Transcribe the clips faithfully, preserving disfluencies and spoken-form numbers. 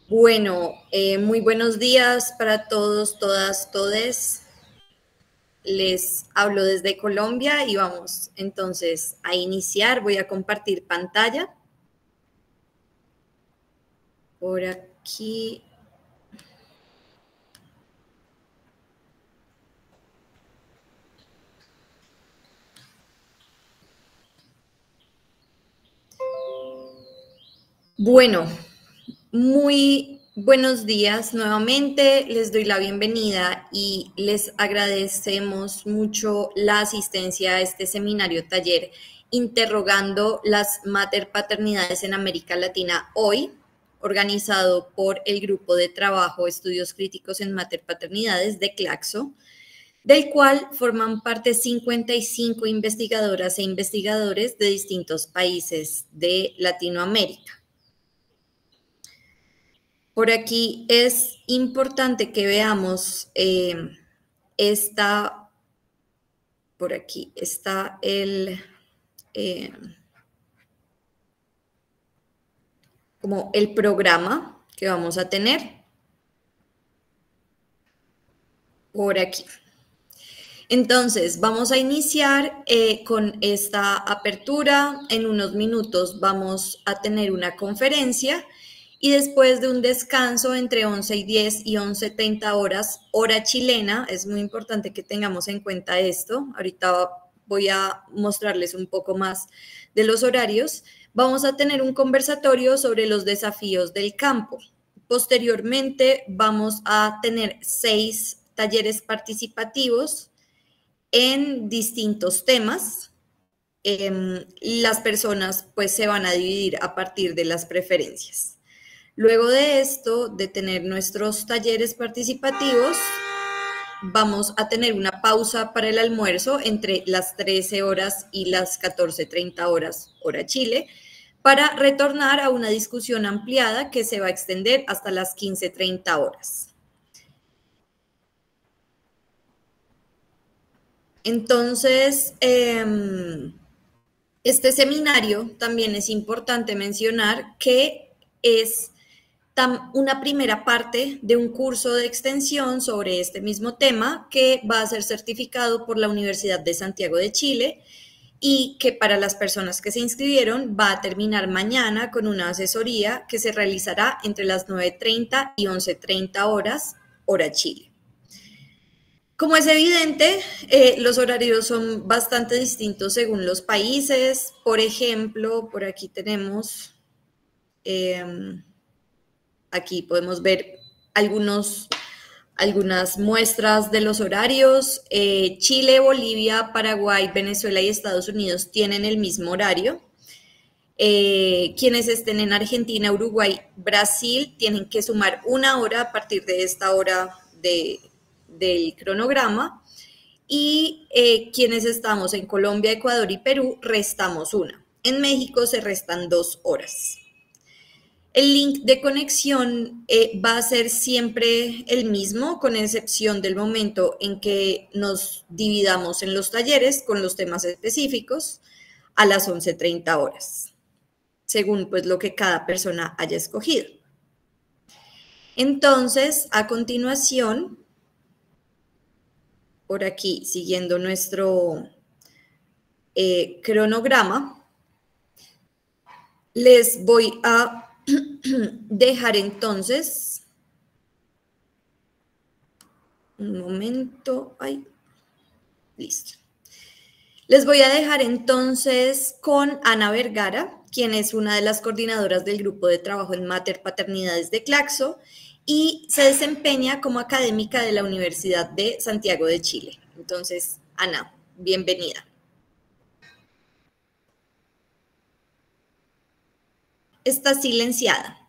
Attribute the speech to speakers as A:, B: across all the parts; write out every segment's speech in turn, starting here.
A: Bueno, eh, muy buenos días para todos, todas, todes. Les hablo desde Colombia y vamos entonces a iniciar. Voy a compartir pantalla. Por aquí. Bueno, muy buenos días nuevamente. Les doy la bienvenida y les agradecemos mucho la asistencia a este seminario taller interrogando las mater paternidades en América Latina hoy, organizado por el Grupo de Trabajo Estudios Críticos en Mater Paternidades de Claxo, del cual forman parte cincuenta y cinco investigadoras e investigadores de distintos países de Latinoamérica. Por aquí es importante que veamos eh, esta, por aquí está el, eh, como el programa que vamos a tener. Por aquí. Entonces, vamos a iniciar eh, con esta apertura. En unos minutos vamos a tener una conferencia y después de un descanso entre once y diez y once y treinta horas, hora chilena, es muy importante que tengamos en cuenta esto. Ahorita voy a mostrarles un poco más de los horarios. Vamos a tener un conversatorio sobre los desafíos del campo. Posteriormente, vamos a tener seis talleres participativos en distintos temas. Eh, las personas pues se van a dividir a partir de las preferencias. Luego de esto, de tener nuestros talleres participativos, vamos a tener una pausa para el almuerzo entre las trece horas y las catorce treinta horas, hora Chile, para retornar a una discusión ampliada que se va a extender hasta las quince treinta horas. Entonces, eh, este seminario también es importante mencionar que es una primera parte de un curso de extensión sobre este mismo tema que va a ser certificado por la Universidad de Santiago de Chile y que para las personas que se inscribieron va a terminar mañana con una asesoría que se realizará entre las nueve treinta y once treinta horas, hora Chile. Como es evidente, eh, los horarios son bastante distintos según los países. Por ejemplo, por aquí tenemos, eh, aquí podemos ver algunos, algunas muestras de los horarios. Eh, Chile, Bolivia, Paraguay, Venezuela y Estados Unidos tienen el mismo horario. Eh, quienes estén en Argentina, Uruguay, Brasil, tienen que sumar una hora a partir de esta hora de del cronograma y eh, quienes estamos en Colombia, Ecuador y Perú restamos una. En México se restan dos horas. El link de conexión eh, va a ser siempre el mismo, con excepción del momento en que nos dividamos en los talleres con los temas específicos a las once treinta horas, según pues lo que cada persona haya escogido. Entonces, a continuación, por aquí, siguiendo nuestro eh, cronograma, les voy a dejar entonces, un momento, ay, listo. Les voy a dejar entonces con Ana Vergara, quien es una de las coordinadoras del grupo de trabajo en Mater Paternidades de Claxo y se desempeña como académica de la Universidad de Santiago de Chile. Entonces, Ana, bienvenida. Está silenciada.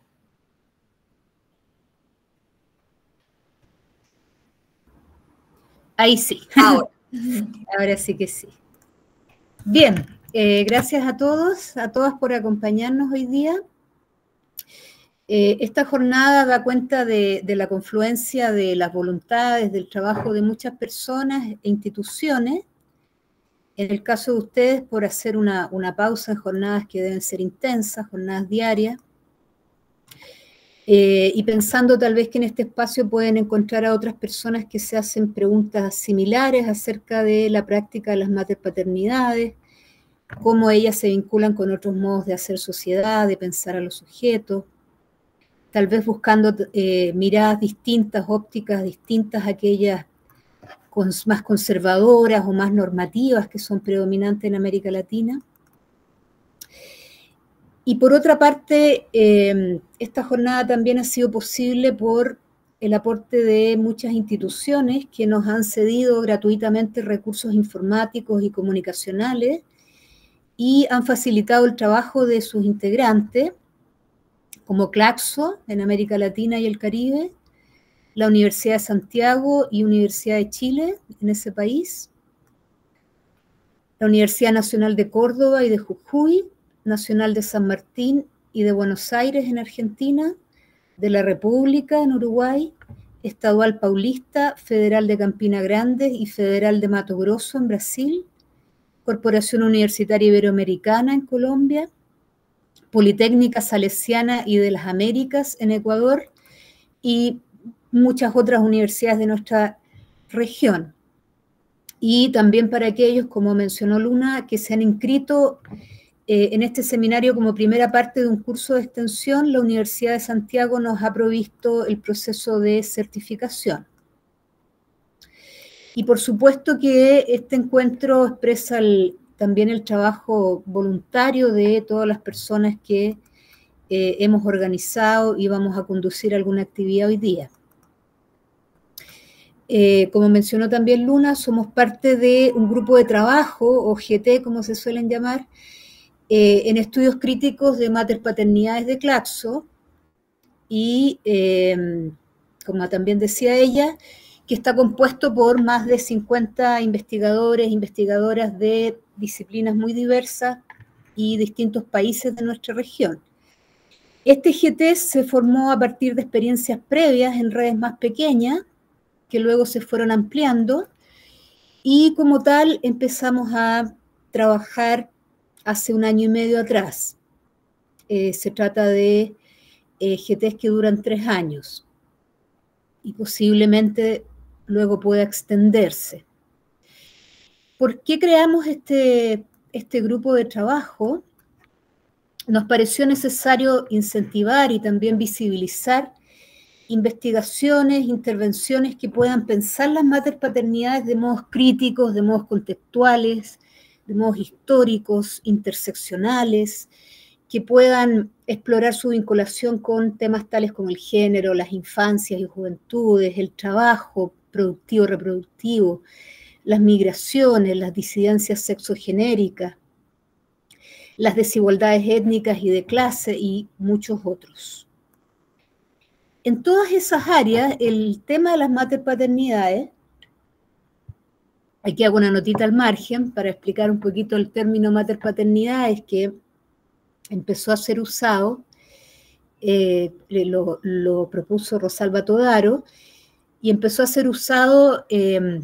B: Ahí sí.
A: Ahora.
B: Ahora sí que sí. Bien, eh, gracias a todos, a todas por acompañarnos hoy día. Eh, esta jornada da cuenta de, de la confluencia de las voluntades, del trabajo de muchas personas e instituciones. En el caso de ustedes, por hacer una, una pausa en jornadas que deben ser intensas, jornadas diarias. Eh, y pensando tal vez que en este espacio pueden encontrar a otras personas que se hacen preguntas similares acerca de la práctica de las materpaternidades, cómo ellas se vinculan con otros modos de hacer sociedad, de pensar a los sujetos, tal vez buscando eh, miradas distintas, ópticas distintas a aquellas más conservadoras o más normativas que son predominantes en América Latina. Y por otra parte, eh, esta jornada también ha sido posible por el aporte de muchas instituciones que nos han cedido gratuitamente recursos informáticos y comunicacionales y han facilitado el trabajo de sus integrantes, como Claxo en América Latina y el Caribe, la Universidad de Santiago y Universidad de Chile en ese país, la Universidad Nacional de Córdoba y de Jujuy, Nacional de San Martín y de Buenos Aires en Argentina, de la República en Uruguay, Estadual Paulista, Federal de Campina Grande y Federal de Mato Grosso en Brasil, Corporación Universitaria Iberoamericana en Colombia, Politécnica Salesiana y de las Américas en Ecuador y muchas otras universidades de nuestra región. Y también para aquellos, como mencionó Luna, que se han inscrito eh, en este seminario como primera parte de un curso de extensión, la Universidad de Santiago nos ha provisto el proceso de certificación. Y por supuesto que este encuentro expresa el, también el trabajo voluntario de todas las personas que eh, hemos organizado y vamos a conducir alguna actividad hoy día. Eh, como mencionó también Luna, somos parte de un grupo de trabajo, o G T como se suelen llamar, eh, en estudios críticos de materpaternidades de Claxo, y eh, como también decía ella, que está compuesto por más de cincuenta investigadores e investigadoras de disciplinas muy diversas y distintos países de nuestra región. Este G T se formó a partir de experiencias previas en redes más pequeñas, que luego se fueron ampliando, y como tal empezamos a trabajar hace un año y medio atrás. Eh, se trata de eh, G Ts que duran tres años y posiblemente luego pueda extenderse. ¿Por qué creamos este, este grupo de trabajo? Nos pareció necesario incentivar y también visibilizar investigaciones, intervenciones que puedan pensar las materpaternidades de modos críticos, de modos contextuales, de modos históricos, interseccionales, que puedan explorar su vinculación con temas tales como el género, las infancias y juventudes, el trabajo productivo, reproductivo, las migraciones, las disidencias sexogenéricas, las desigualdades étnicas y de clase y muchos otros. En todas esas áreas, el tema de las materpaternidades, aquí hago una notita al margen para explicar un poquito el término materpaternidades que empezó a ser usado, eh, lo, lo propuso Rosalba Todaro, y empezó a ser usado eh,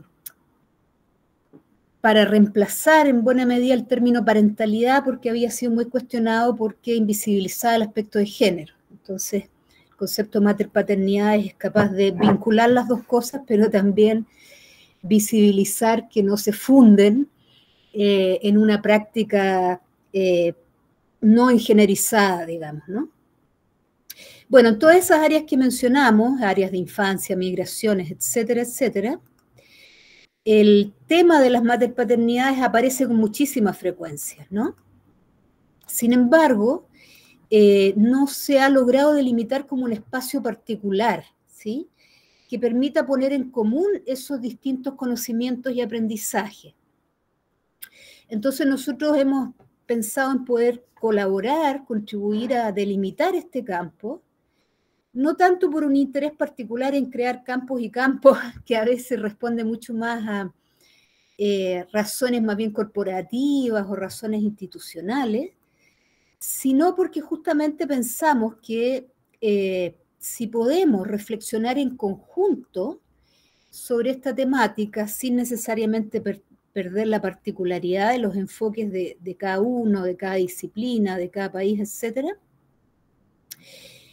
B: para reemplazar en buena medida el término parentalidad porque había sido muy cuestionado porque invisibilizaba el aspecto de género. Entonces, el concepto de materpaternidad es capaz de vincular las dos cosas, pero también visibilizar que no se funden eh, en una práctica eh, no ingenierizada, digamos, ¿no? Bueno, en todas esas áreas que mencionamos, áreas de infancia, migraciones, etcétera, etcétera, el tema de las materpaternidades aparece con muchísima frecuencia, ¿no? Sin embargo, eh, no se ha logrado delimitar como un espacio particular, ¿sí?, que permita poner en común esos distintos conocimientos y aprendizajes. Entonces nosotros hemos pensado en poder colaborar, contribuir a delimitar este campo, no tanto por un interés particular en crear campos y campos, que a veces responde mucho más a eh, razones más bien corporativas o razones institucionales, sino porque justamente pensamos que eh, si podemos reflexionar en conjunto sobre esta temática sin necesariamente per perder la particularidad de los enfoques de, de cada uno, de cada disciplina, de cada país, etcétera,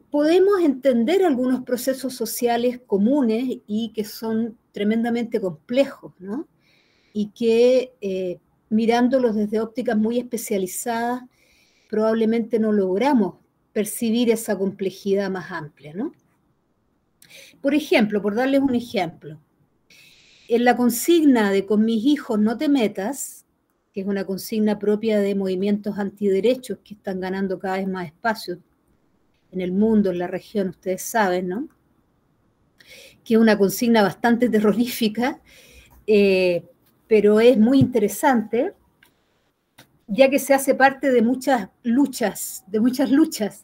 B: podemos entender algunos procesos sociales comunes y que son tremendamente complejos, ¿no? Y que eh, mirándolos desde ópticas muy especializadas, probablemente no logramos percibir esa complejidad más amplia, ¿no? Por ejemplo, por darles un ejemplo, en la consigna de "con mis hijos no te metas", que es una consigna propia de movimientos antiderechos que están ganando cada vez más espacio en el mundo, en la región, ustedes saben, ¿no? Que es una consigna bastante terrorífica, eh, pero es muy interesante, ya que se hace parte de muchas luchas, de muchas luchas,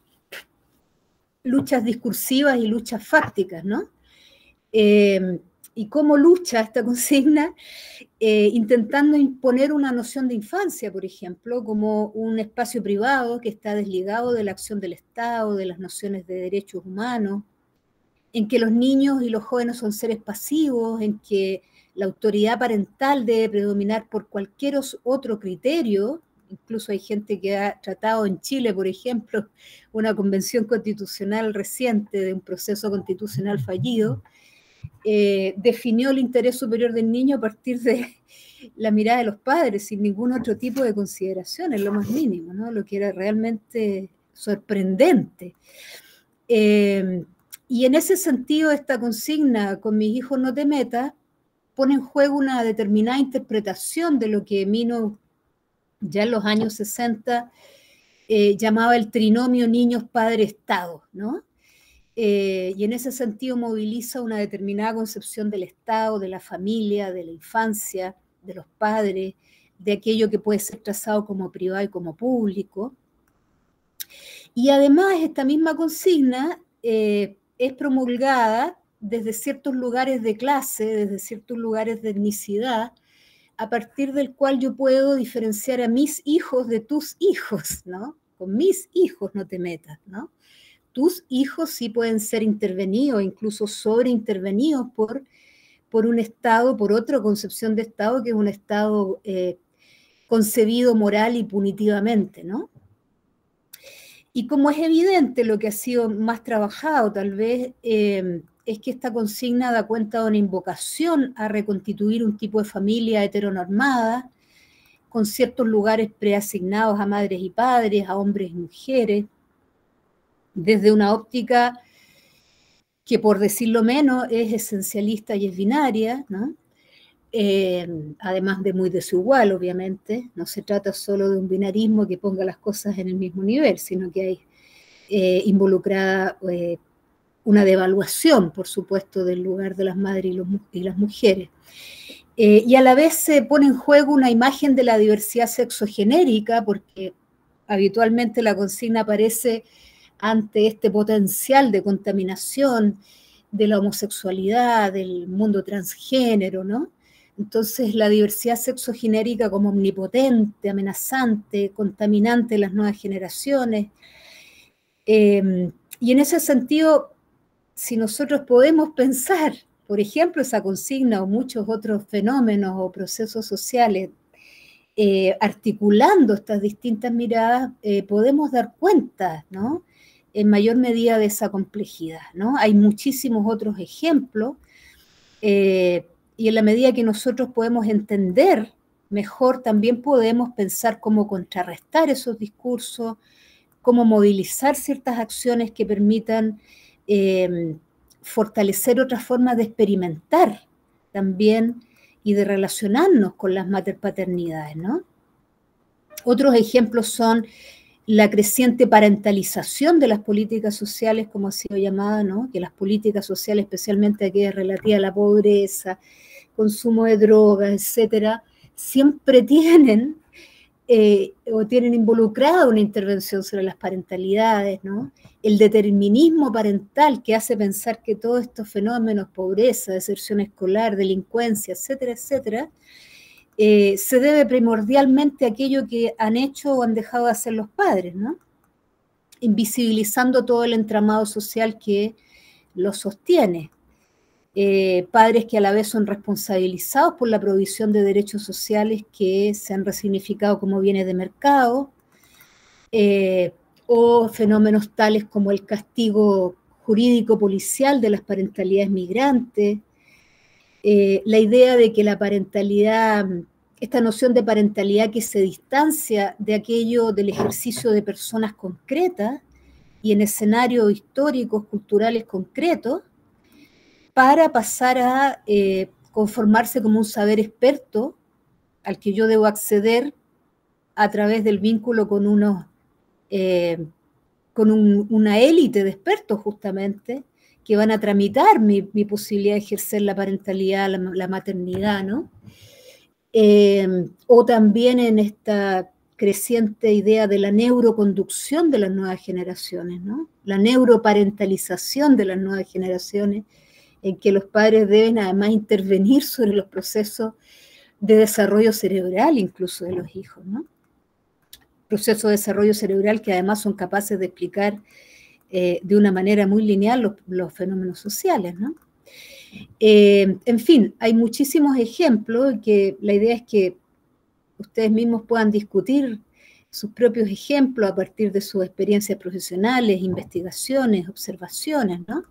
B: luchas discursivas y luchas fácticas, ¿no? Eh, y cómo lucha esta consigna, eh, intentando imponer una noción de infancia, por ejemplo, como un espacio privado que está desligado de la acción del Estado, de las nociones de derechos humanos, en que los niños y los jóvenes son seres pasivos, en que la autoridad parental debe predominar por cualquier otro criterio. Incluso hay gente que ha tratado en Chile, por ejemplo, una convención constitucional reciente de un proceso constitucional fallido, eh, definió el interés superior del niño a partir de la mirada de los padres, sin ningún otro tipo de consideración, en lo más mínimo, ¿no? Lo que era realmente sorprendente. Eh, y en ese sentido, esta consigna, "con mis hijos no te metas", pone en juego una determinada interpretación de lo que Mino ya en los años sesenta eh, llamaba el trinomio niños-padre-estado, ¿no? Eh, y en ese sentido moviliza una determinada concepción del Estado, de la familia, de la infancia, de los padres, de aquello que puede ser trazado como privado y como público. Y además esta misma consigna eh, es promulgada desde ciertos lugares de clase, desde ciertos lugares de etnicidad, a partir del cual yo puedo diferenciar a mis hijos de tus hijos, ¿no? Con mis hijos no te metas, ¿no? Tus hijos sí pueden ser intervenidos, incluso sobreintervenidos por, por un Estado, por otra concepción de Estado, que es un Estado eh, concebido moral y punitivamente, ¿no? Y como es evidente, lo que ha sido más trabajado tal vez eh, es que esta consigna da cuenta de una invocación a reconstituir un tipo de familia heteronormada, con ciertos lugares preasignados a madres y padres, a hombres y mujeres, desde una óptica que, por decirlo menos, es esencialista y es binaria, ¿no? Eh, además de muy desigual, obviamente. No se trata solo de un binarismo que ponga las cosas en el mismo nivel, sino que hay eh, involucrada eh, una devaluación, por supuesto, del lugar de las madres y, los, y las mujeres. Eh, y a la vez se pone en juego una imagen de la diversidad sexogenérica, porque habitualmente la consigna aparece ante este potencial de contaminación de la homosexualidad, del mundo transgénero, ¿no? Entonces la diversidad sexogenérica como omnipotente, amenazante, contaminante de las nuevas generaciones. Eh, y en ese sentido, si nosotros podemos pensar, por ejemplo, esa consigna o muchos otros fenómenos o procesos sociales, eh, articulando estas distintas miradas, eh, podemos dar cuenta, ¿no?, en mayor medida de esa complejidad, ¿no? Hay muchísimos otros ejemplos, eh, y en la medida que nosotros podemos entender mejor, también podemos pensar cómo contrarrestar esos discursos, cómo movilizar ciertas acciones que permitan eh, fortalecer otras formas de experimentar también y de relacionarnos con las materpaternidades, ¿no? Otros ejemplos son la creciente parentalización de las políticas sociales, como ha sido llamada, ¿no? Que las políticas sociales, especialmente aquellas relativas a la pobreza, consumo de drogas, etcétera, siempre tienen eh, o tienen involucrada una intervención sobre las parentalidades, ¿no? El determinismo parental que hace pensar que todos estos fenómenos, pobreza, deserción escolar, delincuencia, etcétera, etcétera, Eh, se debe primordialmente a aquello que han hecho o han dejado de hacer los padres, ¿no? Invisibilizando todo el entramado social que los sostiene. Eh, padres que a la vez son responsabilizados por la provisión de derechos sociales que se han resignificado como bienes de mercado, eh, o fenómenos tales como el castigo jurídico policial de las parentalidades migrantes, eh, la idea de que la parentalidad, esta noción de parentalidad que se distancia de aquello del ejercicio de personas concretas y en escenarios históricos, culturales concretos, para pasar a eh, conformarse como un saber experto al que yo debo acceder a través del vínculo con, unos, eh, con un, una élite de expertos justamente, que van a tramitar mi, mi posibilidad de ejercer la parentalidad, la, la maternidad, ¿no? Eh, o también en esta creciente idea de la neuroconducción de las nuevas generaciones, ¿no? La neuroparentalización de las nuevas generaciones, en que los padres deben además intervenir sobre los procesos de desarrollo cerebral incluso de los hijos, ¿no? Procesos de desarrollo cerebral que además son capaces de explicar eh, de una manera muy lineal los, los fenómenos sociales, ¿no? Eh, en fin, hay muchísimos ejemplos que la idea es que ustedes mismos puedan discutir sus propios ejemplos a partir de sus experiencias profesionales, investigaciones, observaciones, ¿no?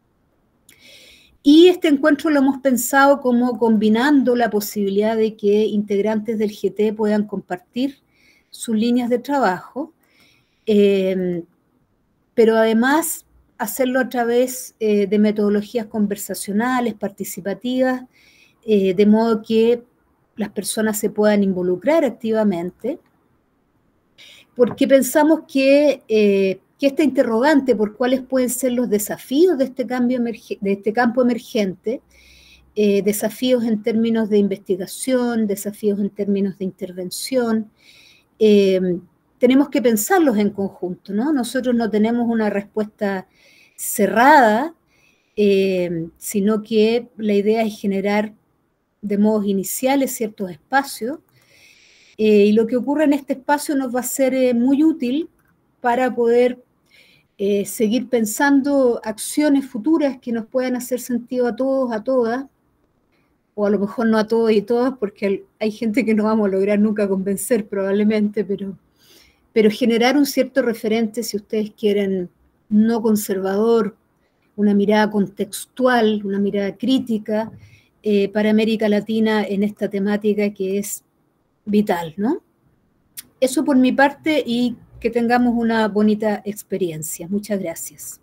B: Y este encuentro lo hemos pensado como combinando la posibilidad de que integrantes del G T puedan compartir sus líneas de trabajo, eh, pero además hacerlo a través eh, de metodologías conversacionales, participativas, eh, de modo que las personas se puedan involucrar activamente, porque pensamos que, eh, que esta interrogante por cuáles pueden ser los desafíos de este, cambio emerge, de este campo emergente, eh, desafíos en términos de investigación, desafíos en términos de intervención, eh, tenemos que pensarlos en conjunto, ¿no? Nosotros no tenemos una respuesta cerrada, eh, sino que la idea es generar de modos iniciales ciertos espacios, eh, y lo que ocurre en este espacio nos va a ser eh, muy útil para poder eh, seguir pensando acciones futuras que nos puedan hacer sentido a todos, a todas, o a lo mejor no a todos y todas, porque hay gente que no vamos a lograr nunca convencer probablemente, pero, pero generar un cierto referente, si ustedes quieren, no conservador, una mirada contextual, una mirada crítica eh, para América Latina en esta temática que es vital, ¿no? Eso por mi parte y que tengamos una bonita experiencia. Muchas gracias.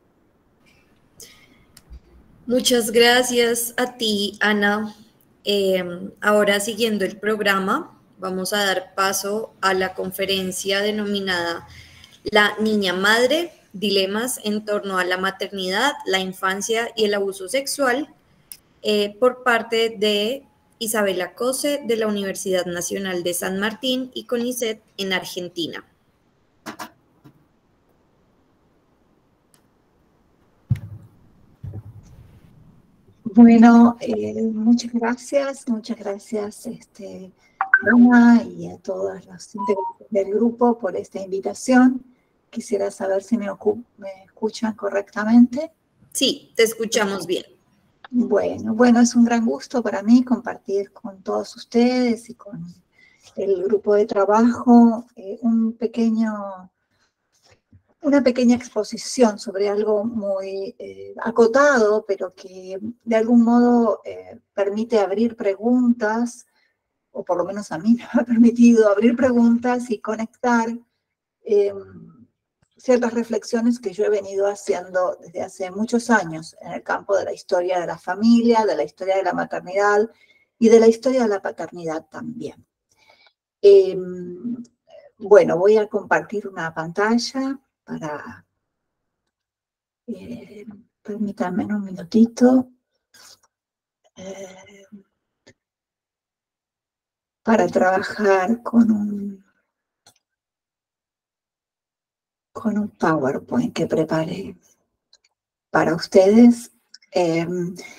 A: Muchas gracias a ti, Ana. Eh, ahora, siguiendo el programa, vamos a dar paso a la conferencia denominada La Niña Madre, dilemas en torno a la maternidad, la infancia y el abuso sexual, eh, por parte de Isabela Cose de la Universidad Nacional de San Martín y CONICET en Argentina.
C: Bueno, eh, muchas gracias, muchas gracias este, Ana y a todos los integrantes del grupo por esta invitación. Quisiera saber si me, me escuchan correctamente.
A: Sí, te escuchamos bien.
C: Bueno, bueno, es un gran gusto para mí compartir con todos ustedes y con el grupo de trabajo eh, un pequeño... una pequeña exposición sobre algo muy eh, acotado, pero que de algún modo eh, permite abrir preguntas, o por lo menos a mí me ha permitido abrir preguntas y conectar eh, ciertas reflexiones que yo he venido haciendo desde hace muchos años en el campo de la historia de la familia, de la historia de la maternidad y de la historia de la paternidad también. Eh, bueno, voy a compartir una pantalla para, eh, permítanme un minutito, eh, para trabajar con un, con un PowerPoint que preparé para ustedes. Eh,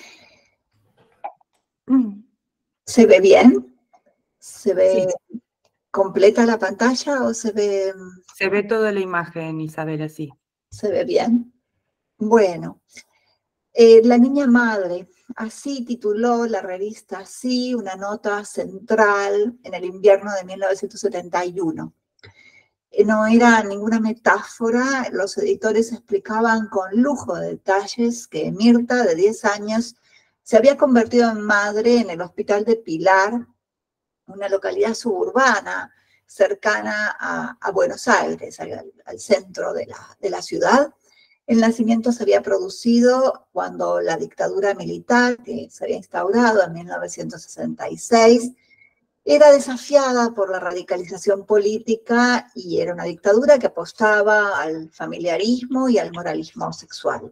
C: ¿Se ve bien? ¿Se ve sí. completa la pantalla o se ve...?
D: Se ve toda la imagen, Isabela, sí.
C: ¿Se ve bien? Bueno, eh, La Niña Madre, así tituló la revista Sí, una nota central en el invierno de mil novecientos setenta y uno. No era ninguna metáfora, los editores explicaban con lujo de detalles que Mirta, de diez años, se había convertido en madre en el hospital de Pilar, una localidad suburbana cercana a, a Buenos Aires, al, al centro de la, de la ciudad. El nacimiento se había producido cuando la dictadura militar, que se había instaurado en mil novecientos sesenta y seis, era desafiada por la radicalización política y era una dictadura que apostaba al familiarismo y al moralismo sexual.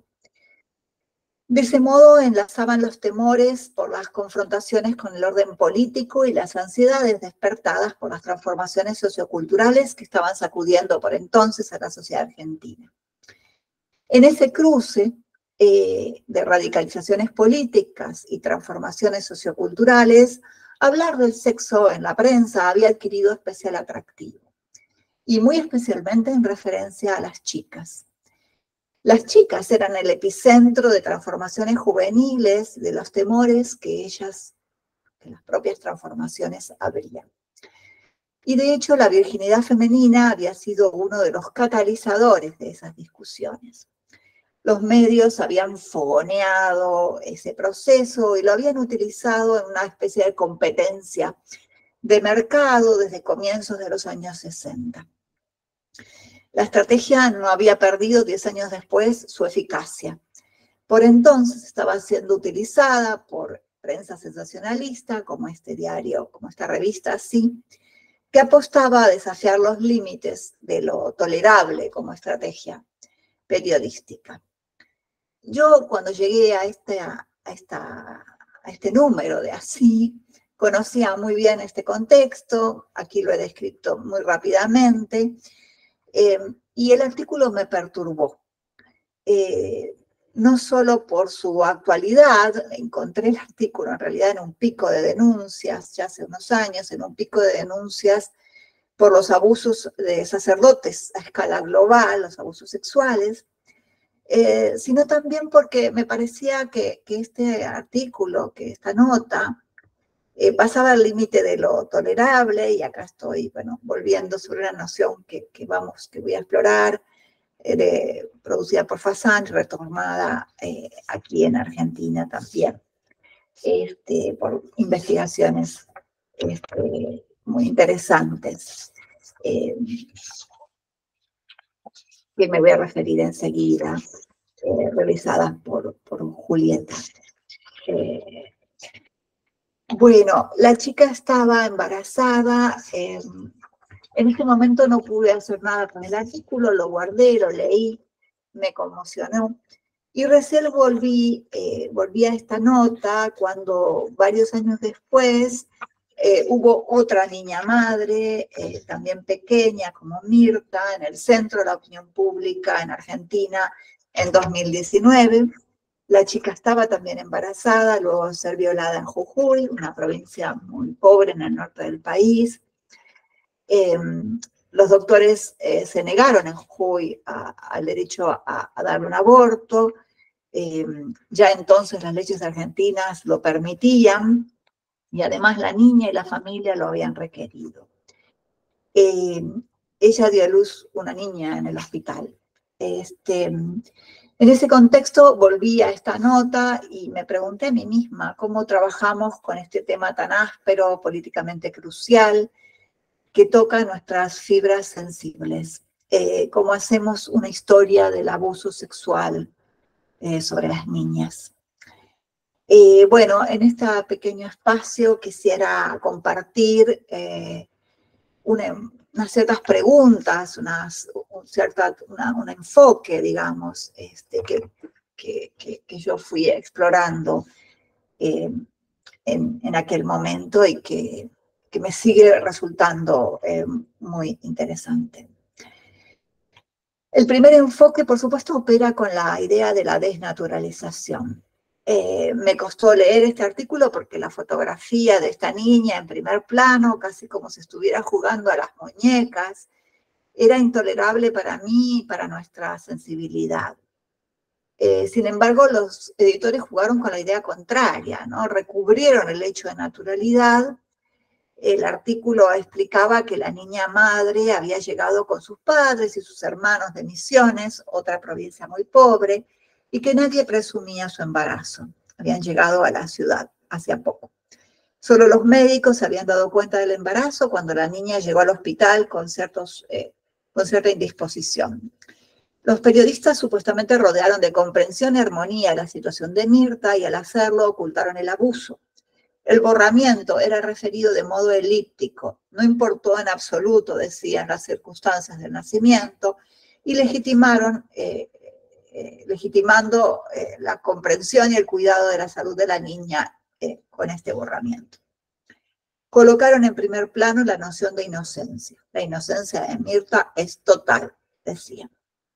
C: De ese modo enlazaban los temores por las confrontaciones con el orden político y las ansiedades despertadas por las transformaciones socioculturales que estaban sacudiendo por entonces a la sociedad argentina. En ese cruce eh, de radicalizaciones políticas y transformaciones socioculturales, hablar del sexo en la prensa había adquirido especial atractivo, y muy especialmente en referencia a las chicas. Las chicas eran el epicentro de transformaciones juveniles, de los temores que ellas, que las propias transformaciones abrían. Y de hecho la virginidad femenina había sido uno de los catalizadores de esas discusiones. Los medios habían fogoneado ese proceso y lo habían utilizado en una especie de competencia de mercado desde comienzos de los años sesenta. La estrategia no había perdido diez años después su eficacia. Por entonces estaba siendo utilizada por prensa sensacionalista, como este diario, como esta revista, sí, que apostaba a desafiar los límites de lo tolerable como estrategia periodística. Yo cuando llegué a este, a, esta, a este número de Así, conocía muy bien este contexto, aquí lo he descrito muy rápidamente, eh, y el artículo me perturbó. Eh, no solo por su actualidad, encontré el artículo en realidad en un pico de denuncias, ya hace unos años, en un pico de denuncias por los abusos de sacerdotes a escala global, los abusos sexuales, Eh, sino también porque me parecía que, que este artículo, que esta nota, eh, pasaba el límite de lo tolerable, y acá estoy, bueno, volviendo sobre una noción que, que, vamos, que voy a explorar, eh, de, producida por Fazan, retomada eh, aquí en Argentina también, este, por investigaciones este, muy interesantes, eh, que me voy a referir enseguida, eh, realizadas por, por Julieta. Eh, bueno, la chica estaba embarazada, eh, en este momento no pude hacer nada con el artículo, lo guardé, lo leí, me conmocionó, y recién volví, eh, volví a esta nota cuando varios años después Eh, hubo otra niña madre, eh, también pequeña, como Mirta, en el centro de la opinión pública en Argentina en dos mil diecinueve. La chica estaba también embarazada, luego de ser violada en Jujuy, una provincia muy pobre en el norte del país. Eh, los doctores eh, se negaron en Jujuy a, al derecho a, a dar un aborto. Eh, ya entonces las leyes argentinas lo permitían, y además la niña y la familia lo habían requerido. Eh, ella dio a luz una niña en el hospital. Este, en ese contexto volví a esta nota y me pregunté a mí misma cómo trabajamos con este tema tan áspero, políticamente crucial, que toca nuestras fibras sensibles. Eh, cómo hacemos una historia del abuso sexual eh, sobre las niñas. Eh, bueno, en este pequeño espacio quisiera compartir eh, una, unas ciertas preguntas, unas, un, cierta, una, un enfoque, digamos, este, que, que, que, que yo fui explorando eh, en, en aquel momento y que, que me sigue resultando eh, muy interesante. El primer enfoque, por supuesto, opera con la idea de la desnaturalización. Eh, me costó leer este artículo porque la fotografía de esta niña en primer plano, casi como si estuviera jugando a las muñecas, era intolerable para mí y para nuestra sensibilidad. Eh, sin embargo, los editores jugaron con la idea contraria, ¿no? Recubrieron el hecho de naturalidad El artículo explicaba que la niña madre había llegado con sus padres y sus hermanos de Misiones, otra provincia muy pobre, y que nadie presumía su embarazo. Habían llegado a la ciudad hacía poco. Solo los médicos se habían dado cuenta del embarazo cuando la niña llegó al hospital con, ciertos, eh, con cierta indisposición. Los periodistas supuestamente rodearon de comprensión y armonía la situación de Mirta y al hacerlo ocultaron el abuso. El borramiento era referido de modo elíptico, no importó en absoluto, decían, las circunstancias del nacimiento, y legitimaron, eh, eh, legitimando eh, la comprensión y el cuidado de la salud de la niña eh, con este borramiento. Colocaron en primer plano la noción de inocencia. La inocencia de Mirta es total, decían.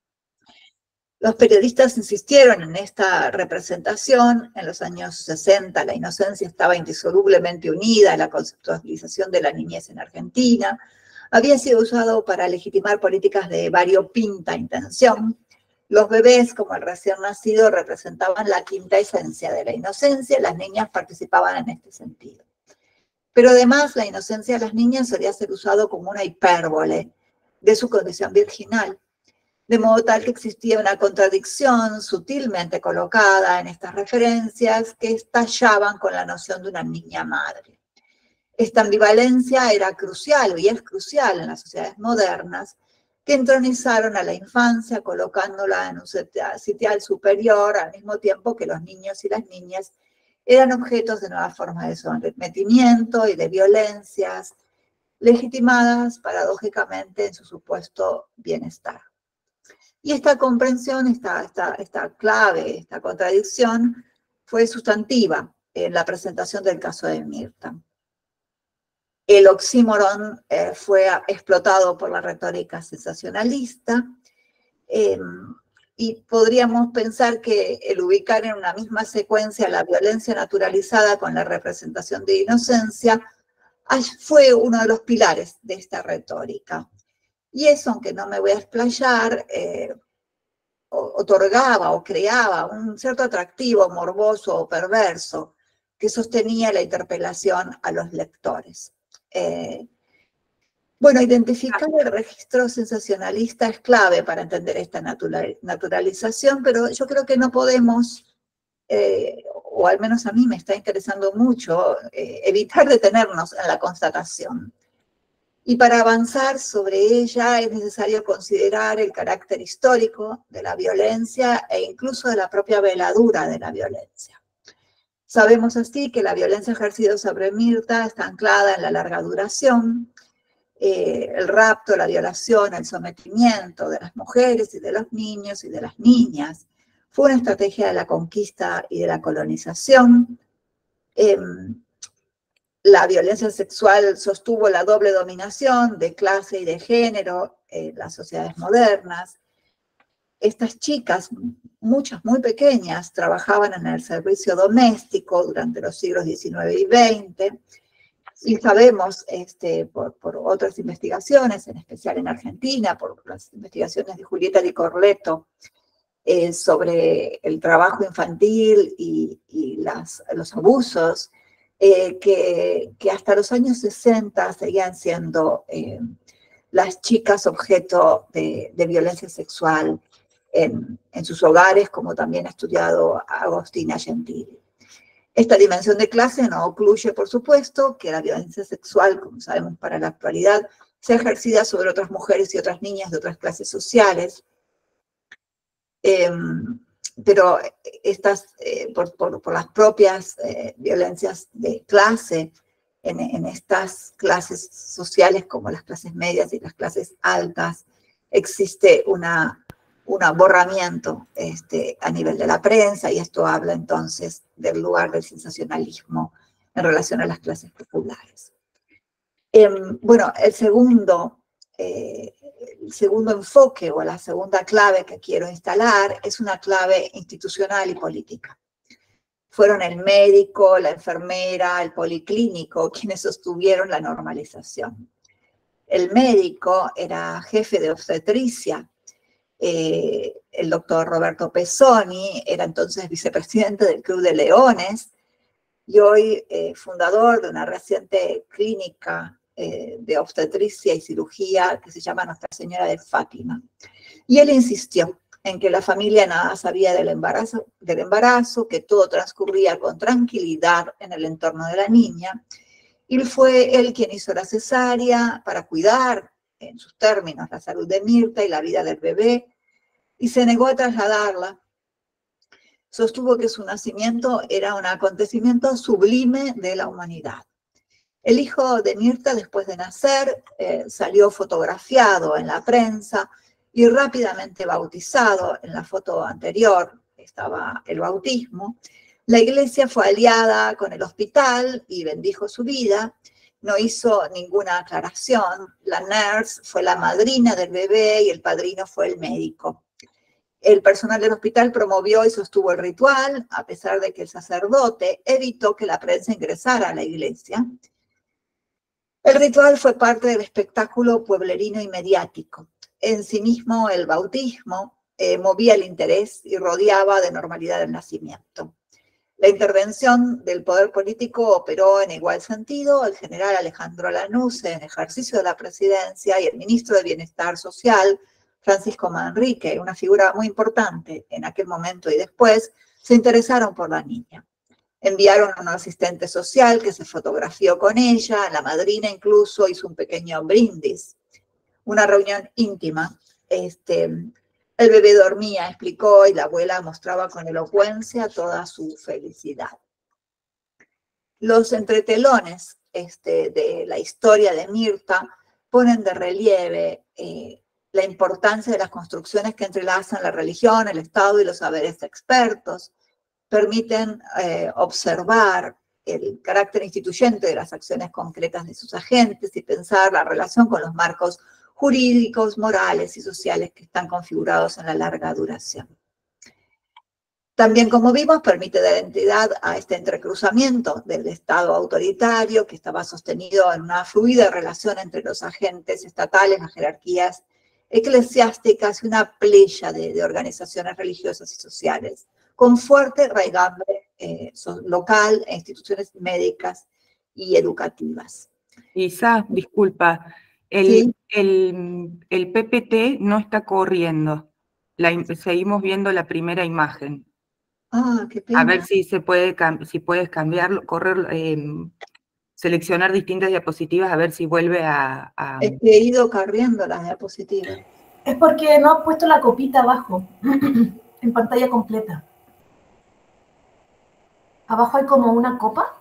C: Los periodistas insistieron en esta representación. En los años sesenta la inocencia estaba indisolublemente unida a la conceptualización de la niñez en Argentina. Había sido usado para legitimar políticas de variopinta intención. Los bebés, como el recién nacido, representaban la quinta esencia de la inocencia. Las niñas participaban en este sentido. Pero además la inocencia de las niñas solía ser usado como una hipérbole de su condición virginal. De modo tal que existía una contradicción sutilmente colocada en estas referencias que estallaban con la noción de una niña madre. Esta ambivalencia era crucial y es crucial en las sociedades modernas que entronizaron a la infancia colocándola en un sitial superior al mismo tiempo que los niños y las niñas eran objetos de nuevas formas de sometimiento y de violencias legitimadas paradójicamente en su supuesto bienestar. Y esta comprensión, esta, esta, esta clave, esta contradicción, fue sustantiva en la presentación del caso de Mirta. El oxímoron eh, fue explotado por la retórica sensacionalista eh, y podríamos pensar que el ubicar en una misma secuencia la violencia naturalizada con la representación de inocencia fue uno de los pilares de esta retórica. Y eso, aunque no me voy a explayar, eh, otorgaba o creaba un cierto atractivo morboso o perverso que sostenía la interpelación a los lectores. Eh, bueno, identificar el registro sensacionalista es clave para entender esta natural, naturalización, pero yo creo que no podemos, eh, o al menos a mí me está interesando mucho, eh, evitar detenernos en la constatación. Y para avanzar sobre ella es necesario considerar el carácter histórico de la violencia e incluso de la propia veladura de la violencia. Sabemos así que la violencia ejercida sobre Mirta está anclada en la larga duración. Eh, el rapto, la violación, el sometimiento de las mujeres y de los niños y de las niñas fue una estrategia de la conquista y de la colonización. Eh, La violencia sexual sostuvo la doble dominación de clase y de género en las sociedades modernas. Estas chicas, muchas muy pequeñas, trabajaban en el servicio doméstico durante los siglos diecinueve y veinte. Y sabemos este, por, por otras investigaciones, en especial en Argentina, por las investigaciones de Julieta Di Corleto, eh, sobre el trabajo infantil y, y las, los abusos, Eh, que, que hasta los años sesenta seguían siendo eh, las chicas objeto de, de violencia sexual en, en sus hogares, como también ha estudiado Agostina Gentili. Esta dimensión de clase no ocluye, por supuesto, que la violencia sexual, como sabemos para la actualidad, sea ejercida sobre otras mujeres y otras niñas de otras clases sociales. Eh, Pero estas, eh, por, por, por las propias eh, violencias de clase, en, en estas clases sociales como las clases medias y las clases altas, existe una, un aborramiento este, a nivel de la prensa, y esto habla entonces del lugar del sensacionalismo en relación a las clases populares. Eh, bueno, el segundo... Eh, El segundo enfoque o la segunda clave que quiero instalar es una clave institucional y política. Fueron el médico, la enfermera, el policlínico quienes sostuvieron la normalización. El médico era jefe de obstetricia, eh, el doctor Roberto Pezzoni era entonces vicepresidente del Club de Leones, y hoy eh, fundador de una reciente clínica eh, de obstetricia y cirugía que se llama Nuestra Señora de Fátima. Y él insistió en que la familia nada sabía del embarazo, del embarazo, que todo transcurría con tranquilidad en el entorno de la niña, y fue él quien hizo la cesárea para cuidar, en sus términos, la salud de Mirta y la vida del bebé, y se negó a trasladarla. Sostuvo que su nacimiento era un acontecimiento sublime de la humanidad. El hijo de Mirta, después de nacer, eh, salió fotografiado en la prensa y rápidamente bautizado. En la foto anterior estaba el bautismo. La iglesia fue aliada con el hospital y bendijo su vida. No hizo ninguna aclaración. La nurse fue la madrina del bebé y el padrino fue el médico. El personal del hospital promovió y sostuvo el ritual, a pesar de que el sacerdote evitó que la prensa ingresara a la iglesia. El ritual fue parte del espectáculo pueblerino y mediático. En sí mismo, el bautismo eh, movía el interés y rodeaba de normalidad el nacimiento. La intervención del poder político operó en igual sentido. El general Alejandro Lanusse, en ejercicio de la presidencia, y el ministro de Bienestar Social, Francisco Manrique, una figura muy importante en aquel momento y después, se interesaron por la niña. Enviaron a un asistente social que se fotografió con ella, la madrina incluso hizo un pequeño brindis, una reunión íntima. Este, el bebé dormía, explicó, y la abuela mostraba con elocuencia toda su felicidad. Los entretelones este, de la historia de Mirta ponen de relieve eh, la importancia de las construcciones que entrelazan la religión, el Estado y los saberes expertos, permiten eh, observar el carácter instituyente de las acciones concretas de sus agentes y pensar la relación con los marcos jurídicos, morales y sociales que están configurados en la larga duración. También, como vimos, permite dar entidad a este entrecruzamiento del Estado autoritario que estaba sostenido en una fluida relación entre los agentes estatales, las jerarquías eclesiásticas y una playa de, de organizaciones religiosas y sociales, con fuerte raigambre eh, local e instituciones médicas y educativas.
D: Isa, disculpa, el,
C: ¿Sí?
D: el, el P P T no está corriendo. La, seguimos viendo la primera imagen.
C: Ah, qué pena.
D: A ver si se puede, si puedes cambiarlo, correr, eh, seleccionar distintas diapositivas, a ver si vuelve a... a...
C: Es que he ido corriendo las diapositivas.
E: Es porque no has puesto la copita abajo, en pantalla completa. Abajo hay como una copa,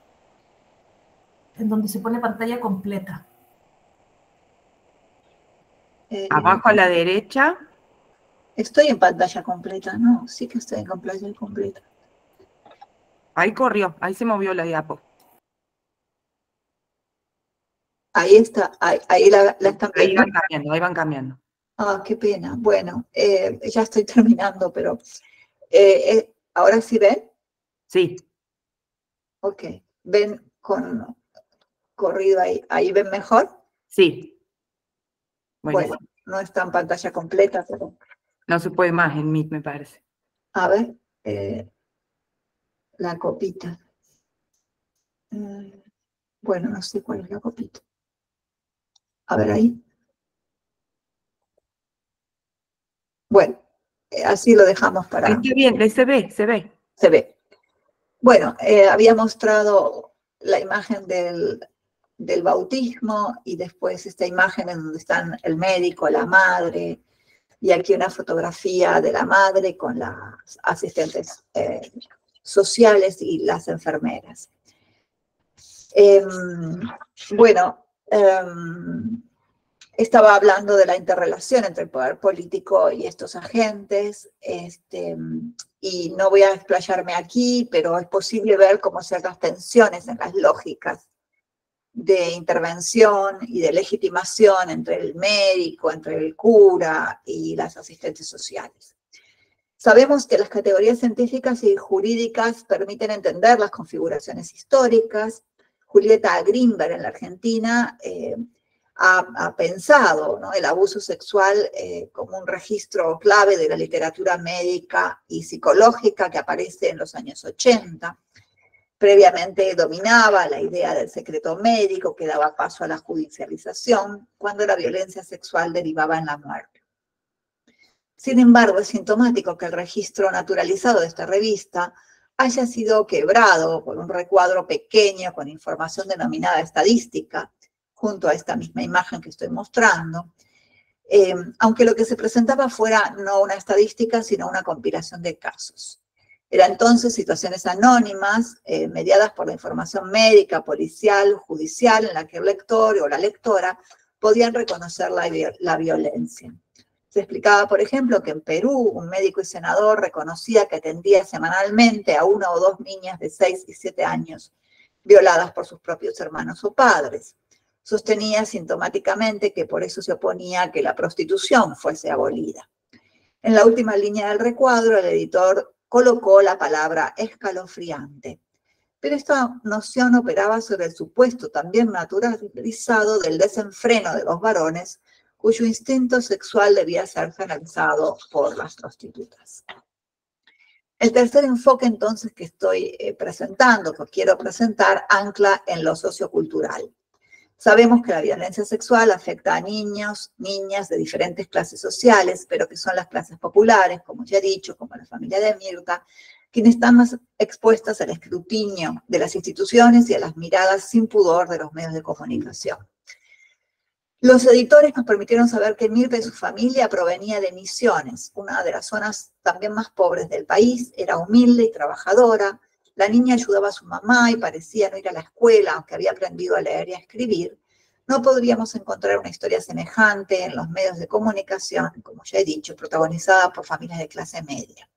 E: en donde se pone pantalla completa.
C: Eh,
D: Abajo a la derecha.
C: Estoy en pantalla completa, no, sí que estoy en pantalla completa.
D: Ahí corrió, ahí se movió la diapo.
C: Ahí está, ahí, ahí la, la están
D: Ahí
C: viendo.
D: van cambiando, ahí van cambiando.
C: Ah, qué pena. Bueno, eh, ya estoy terminando, pero eh, eh, ¿ahora sí ven?
D: Sí.
C: Ok. ¿Ven con corrido ahí? ¿Ahí ven mejor?
D: Sí. Bueno,
C: Bueno, no está en pantalla completa, pero...
D: No se puede más en Meet, me parece.
C: A ver, eh, la copita. Eh, bueno, no sé cuál es la copita. A ver ahí. Bueno, eh, así lo dejamos para...
D: Está bien, se ve, se ve.
C: Se ve. Bueno, eh, había mostrado la imagen del, del bautismo y después esta imagen en donde están el médico, la madre, y aquí una fotografía de la madre con las asistentes eh, sociales y las enfermeras. Eh, bueno, eh, estaba hablando de la interrelación entre el poder político y estos agentes, este, y no voy a explayarme aquí, pero es posible ver cómo ciertas tensiones en las lógicas de intervención y de legitimación entre el médico, entre el cura y las asistentes sociales. Sabemos que las categorías científicas y jurídicas permiten entender las configuraciones históricas. Julieta Grinberg en la Argentina eh, ha, ha pensado, ¿no?, el abuso sexual eh, como un registro clave de la literatura médica y psicológica que aparece en los años ochenta. Previamente dominaba la idea del secreto médico que daba paso a la judicialización cuando la violencia sexual derivaba en la muerte. Sin embargo, es sintomático que el registro naturalizado de esta revista haya sido quebrado por un recuadro pequeño con información denominada estadística, junto a esta misma imagen que estoy mostrando, eh, aunque lo que se presentaba fuera no una estadística, sino una compilación de casos. Eran entonces situaciones anónimas, eh, mediadas por la información médica, policial, judicial, en la que el lector o la lectora podían reconocer la, la violencia. Se explicaba, por ejemplo, que en Perú un médico y senador reconocía que atendía semanalmente a una o dos niñas de seis y siete años violadas por sus propios hermanos o padres. Sostenía sintomáticamente que por eso se oponía a que la prostitución fuese abolida. En la última línea del recuadro, el editor colocó la palabra escalofriante. Pero esta noción operaba sobre el supuesto también naturalizado del desenfreno de los varones, cuyo instinto sexual debía ser generalizado por las prostitutas. El tercer enfoque, entonces, que estoy eh, presentando, que quiero presentar, ancla en lo sociocultural. Sabemos que la violencia sexual afecta a niños, niñas de diferentes clases sociales, pero que son las clases populares, como ya he dicho, como la familia de Mirta, quienes están más expuestas al escrutinio de las instituciones y a las miradas sin pudor de los medios de comunicación. Los editores nos permitieron saber que Mirta y su familia provenía de Misiones, una de las zonas también más pobres del país, era humilde y trabajadora. La niña ayudaba a su mamá y parecía no ir a la escuela, aunque había aprendido a leer y a escribir. No podríamos encontrar una historia semejante en los medios de comunicación, como ya he dicho, protagonizada por familias de clase media.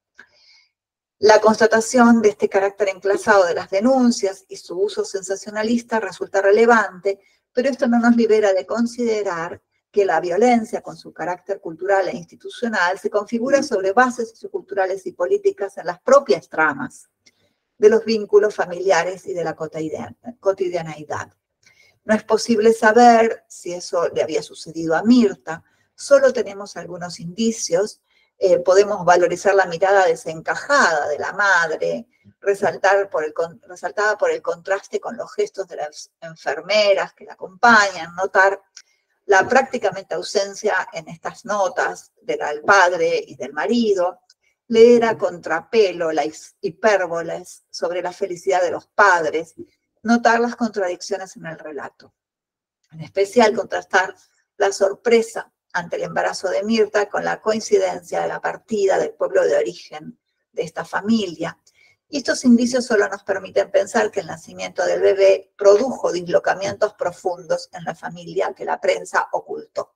C: La constatación de este carácter enclasado de las denuncias y su uso sensacionalista resulta relevante, pero esto no nos libera de considerar que la violencia, con su carácter cultural e institucional, se configura sobre bases socioculturales y políticas en las propias tramas de los vínculos familiares y de la cotidianeidad. No es posible saber si eso le había sucedido a Mirta, solo tenemos algunos indicios. Eh, podemos valorizar la mirada desencajada de la madre, resaltar por el, resaltada por el contraste con los gestos de las enfermeras que la acompañan, notar la prácticamente ausencia en estas notas del padre y del marido, leer a contrapelo las hipérboles sobre la felicidad de los padres, notar las contradicciones en el relato. En especial, contrastar la sorpresa ante el embarazo de Mirta con la coincidencia de la partida del pueblo de origen de esta familia. Y estos indicios solo nos permiten pensar que el nacimiento del bebé produjo dislocamientos profundos en la familia que la prensa ocultó.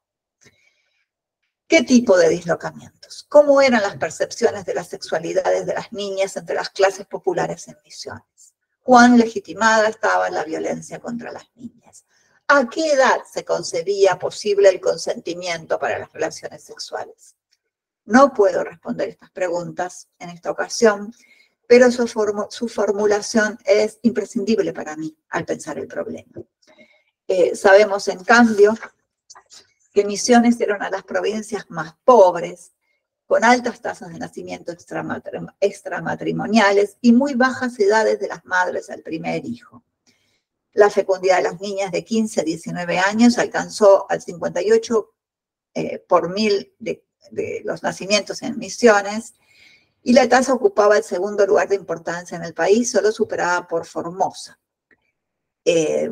C: ¿Qué tipo de dislocamientos? ¿Cómo eran las percepciones de las sexualidades de las niñas entre las clases populares en Misiones? ¿Cuán legitimada estaba la violencia contra las niñas? ¿A qué edad se concebía posible el consentimiento para las relaciones sexuales? No puedo responder estas preguntas en esta ocasión, pero su, formu su formulación es imprescindible para mí al pensar el problema. Eh, sabemos, en cambio, que Misiones era una de las provincias más pobres, con altas tasas de nacimiento extramatrimoniales y muy bajas edades de las madres al primer hijo. La fecundidad de las niñas de quince a diecinueve años alcanzó al cincuenta y ocho eh, por mil de, de los nacimientos en Misiones, y la tasa ocupaba el segundo lugar de importancia en el país, solo superada por Formosa. Eh,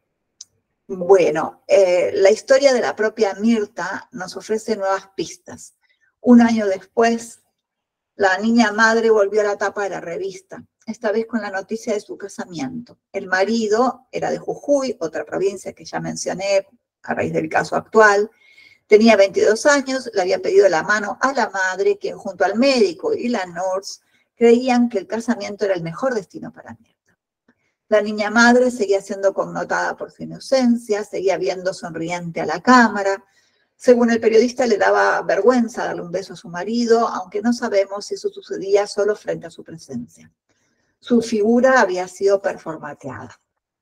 C: bueno, eh, la historia de la propia Mirta nos ofrece nuevas pistas. Un año después, la niña madre volvió a la tapa de la revista, esta vez con la noticia de su casamiento. El marido era de Jujuy, otra provincia que ya mencioné a raíz del caso actual. Tenía veintidós años, le había pedido la mano a la madre, quien junto al médico y la nurse creían que el casamiento era el mejor destino para Mirta. La niña madre seguía siendo connotada por su inocencia, seguía viendo sonriente a la cámara. Según el periodista, le daba vergüenza darle un beso a su marido, aunque no sabemos si eso sucedía solo frente a su presencia. Su figura había sido performateada.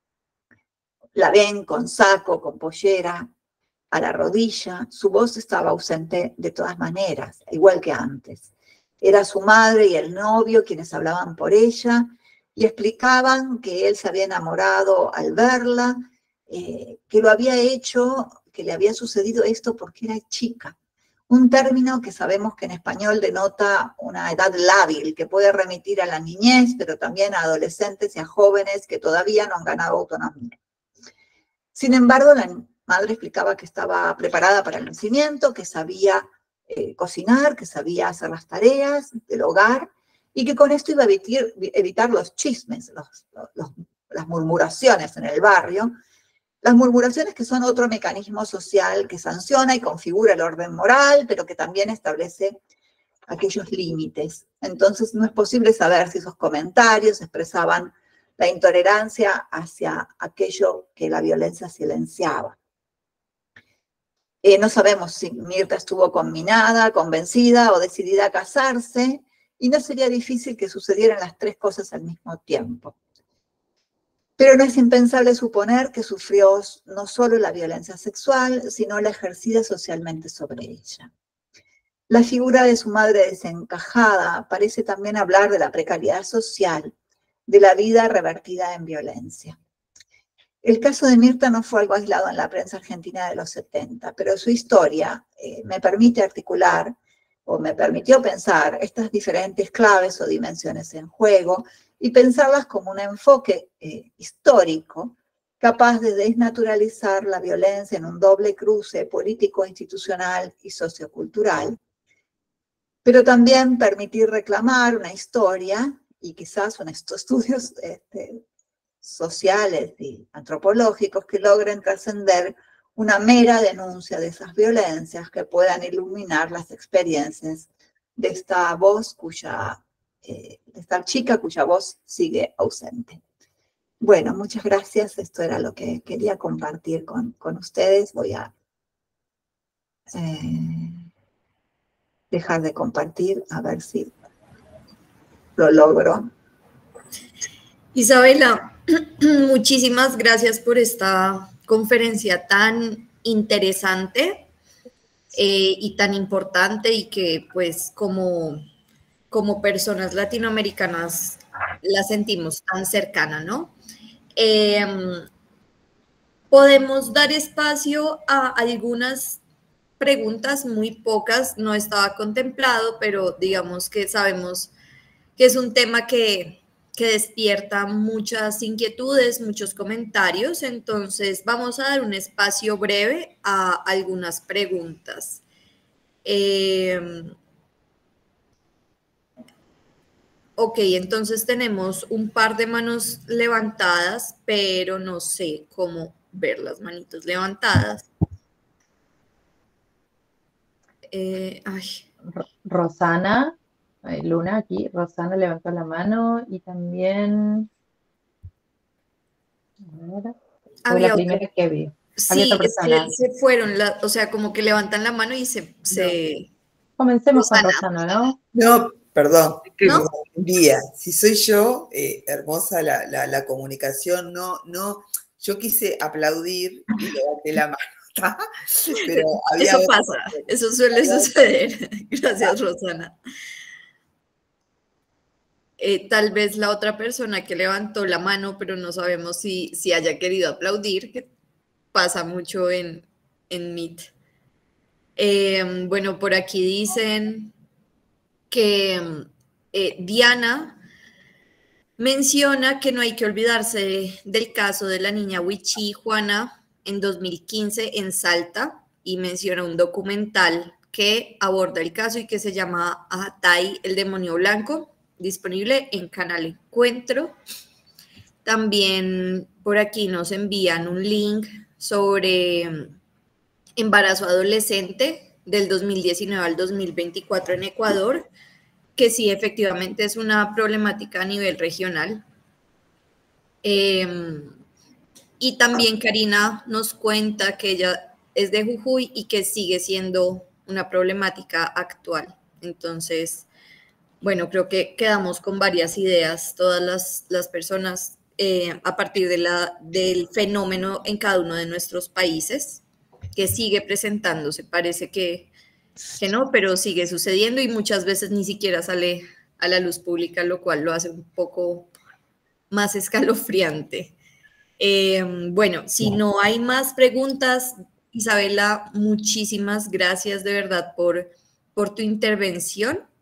C: La ven con saco, con pollera, a la rodilla. Su voz estaba ausente de todas maneras, igual que antes. Era su madre y el novio quienes hablaban por ella, y explicaban que él se había enamorado al verla, eh, que lo había hecho, que le había sucedido esto porque era chica. Un término que sabemos que en español denota una edad lábil, que puede remitir a la niñez, pero también a adolescentes y a jóvenes que todavía no han ganado autonomía. Sin embargo, la madre explicaba que estaba preparada para el nacimiento, que sabía eh, cocinar, que sabía hacer las tareas del hogar, y que con esto iba a evitar, evitar los chismes, los, los, las murmuraciones en el barrio, las murmuraciones que son otro mecanismo social que sanciona y configura el orden moral, pero que también establece aquellos límites. Entonces no es posible saber si esos comentarios expresaban la intolerancia hacia aquello que la violencia silenciaba. Eh, no sabemos si Mirta estuvo conminada, convencida o decidida a casarse, y no sería difícil que sucedieran las tres cosas al mismo tiempo. Pero no es impensable suponer que sufrió no solo la violencia sexual, sino la ejercida socialmente sobre ella. La figura de su madre desencajada parece también hablar de la precariedad social, de la vida revertida en violencia. El caso de Mirta no fue algo aislado en la prensa argentina de los setenta, pero su historia eh, me permite articular o me permitió pensar estas diferentes claves o dimensiones en juego y pensarlas como un enfoque eh, histórico capaz de desnaturalizar la violencia en un doble cruce político, institucional y sociocultural, pero también permitir reclamar una historia y quizás unos estudios este, sociales y antropológicos que logren trascender una mera denuncia de esas violencias, que puedan iluminar las experiencias de esta voz cuya, eh, de esta chica cuya voz sigue ausente. Bueno, muchas gracias. Esto era lo que quería compartir con, con ustedes. Voy a eh, dejar de compartir, a ver si lo logro.
A: Isabela, muchísimas gracias por esta conferencia tan interesante eh, y tan importante, y que pues como, como personas latinoamericanas la sentimos tan cercana, ¿no? Eh, podemos dar espacio a algunas preguntas, muy pocas, no estaba contemplado, pero digamos que sabemos que es un tema que, que despierta muchas inquietudes, muchos comentarios, entonces vamos a dar un espacio breve a algunas preguntas. Eh, ok, entonces tenemos un par de manos levantadas, pero no sé cómo ver las manitos levantadas. Eh, ay.
F: Rosana. Luna aquí, Rosana levantó la mano y también... Fue la primera otra, que vi.
A: Sí, es que se fueron, la, o sea, como que levantan la mano y se... se...
F: No. Comencemos Rosana. con Rosana, ¿no?
G: No, perdón.
A: ¿No?
G: Día. Si soy yo, eh, hermosa la, la, la comunicación, no, no, yo quise aplaudir y levanté la mano. Pero había
A: eso pasa, que... eso suele suceder. Gracias, Rosana. Eh, tal vez la otra persona que levantó la mano, pero no sabemos si, si haya querido aplaudir, que pasa mucho en, en Meet. Eh, bueno, por aquí dicen que eh, Diana menciona que no hay que olvidarse del caso de la niña Wichi Juana en dos mil quince en Salta, y menciona un documental que aborda el caso y que se llama Atay, el demonio blanco, disponible en Canal Encuentro. También por aquí nos envían un link sobre embarazo adolescente del dos mil diecinueve al dos mil veinticuatro en Ecuador, que sí, efectivamente es una problemática a nivel regional. Eh, y también Karina nos cuenta que ella es de Jujuy y que sigue siendo una problemática actual. Entonces, bueno, creo que quedamos con varias ideas, todas las, las personas, eh, a partir de la, del fenómeno en cada uno de nuestros países, que sigue presentándose. Parece que, que no, pero sigue sucediendo y muchas veces ni siquiera sale a la luz pública, lo cual lo hace un poco más escalofriante. Eh, bueno, si no hay más preguntas, Isabela, muchísimas gracias de verdad por, por tu intervención.